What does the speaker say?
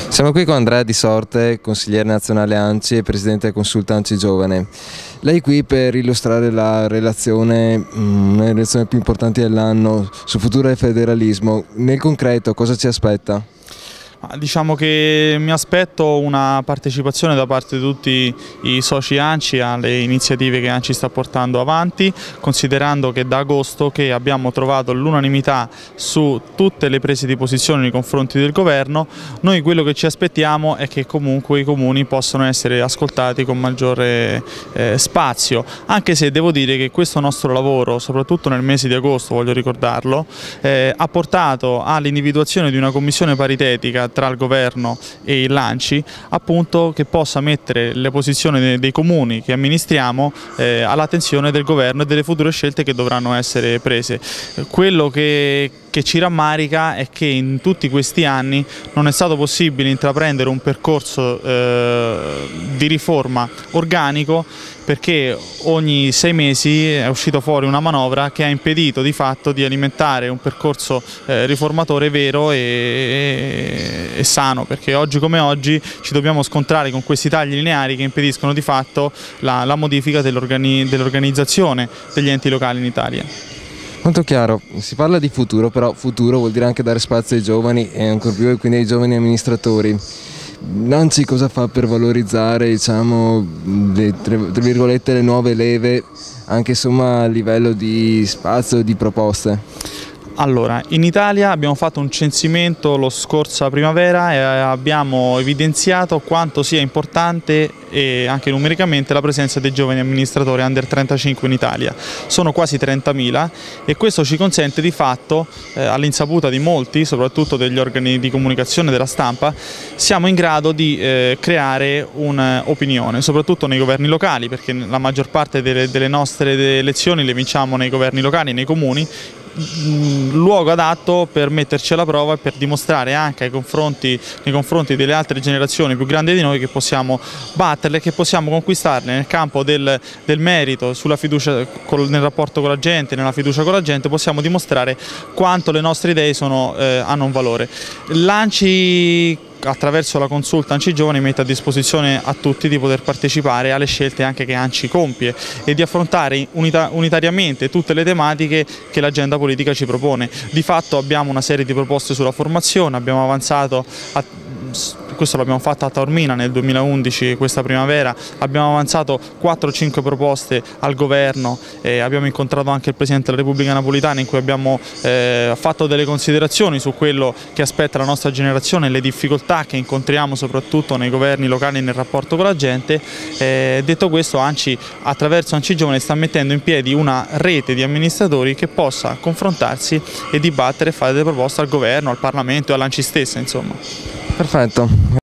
Siamo qui con Andrea Di Sorte, consigliere nazionale ANCI e presidente Consulta ANCI Giovane. Lei è qui per illustrare la relazione, una delle relazioni più importanti dell'anno sul futuro del federalismo. Nel concreto cosa ci aspetta? Diciamo che mi aspetto una partecipazione da parte di tutti i soci ANCI alle iniziative che ANCI sta portando avanti, considerando che da agosto che abbiamo trovato l'unanimità su tutte le prese di posizione nei confronti del governo, noi quello che ci aspettiamo è che comunque i comuni possano essere ascoltati con maggiore spazio, anche se devo dire che questo nostro lavoro, soprattutto nel mese di agosto, voglio ricordarlo, ha portato all'individuazione di una commissione paritetica tra il governo e l'ANCI, appunto, che possa mettere le posizioni dei comuni che amministriamo all'attenzione del governo e delle future scelte che dovranno essere prese. Quello che ci rammarica è che in tutti questi anni non è stato possibile intraprendere un percorso di riforma organico, perché ogni 6 mesi è uscito fuori una manovra che ha impedito di fatto di alimentare un percorso riformatore vero e sano, perché oggi come oggi ci dobbiamo scontrare con questi tagli lineari che impediscono di fatto la modifica dell'organizzazione degli enti locali in Italia. Molto chiaro, si parla di futuro, però futuro vuol dire anche dare spazio ai giovani e ancora più quindi ai giovani amministratori. L'ANCI cosa fa per valorizzare, diciamo, tra virgolette, le nuove leve, anche insomma a livello di spazio e di proposte? Allora, in Italia abbiamo fatto un censimento lo scorsa primavera e abbiamo evidenziato quanto sia importante e anche numericamente la presenza dei giovani amministratori under 35 in Italia. Sono quasi 30.000 e questo ci consente di fatto, all'insaputa di molti, soprattutto degli organi di comunicazione della stampa, siamo in grado di creare un'opinione, soprattutto nei governi locali, perché la maggior parte delle nostre elezioni le vinciamo nei governi locali, nei comuni, luogo adatto per metterci alla prova e per dimostrare anche nei confronti delle altre generazioni più grandi di noi che possiamo batterle, che possiamo conquistarle nel campo del merito, sulla fiducia, nel rapporto con la gente, nella fiducia con la gente, possiamo dimostrare quanto le nostre idee hanno un valore. L'ANCI, attraverso la consulta ANCI Giovani, mette a disposizione a tutti di poter partecipare alle scelte anche che ANCI compie e di affrontare unitariamente tutte le tematiche che l'agenda politica ci propone. Di fatto abbiamo una serie di proposte sulla formazione, abbiamo avanzato questo l'abbiamo fatto a Taormina nel 2011, questa primavera, abbiamo avanzato 4-5 proposte al governo, abbiamo incontrato anche il Presidente della Repubblica Napolitana in cui abbiamo fatto delle considerazioni su quello che aspetta la nostra generazione e le difficoltà che incontriamo soprattutto nei governi locali nel rapporto con la gente. Detto questo, ANCI, attraverso ANCI Giovane, sta mettendo in piedi una rete di amministratori che possa confrontarsi e dibattere e fare delle proposte al governo, al Parlamento e all'ANCI stessa, insomma. Perfetto.